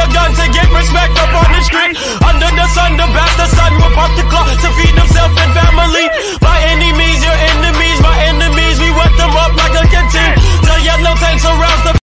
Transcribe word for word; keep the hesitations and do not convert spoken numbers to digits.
a gun to get respect up on the street. Under the sun, the bastard son will pop the clock to feed himself and family. My enemies, your enemies, my enemies, we wet them up like a canteen. The yellow tank surrounds the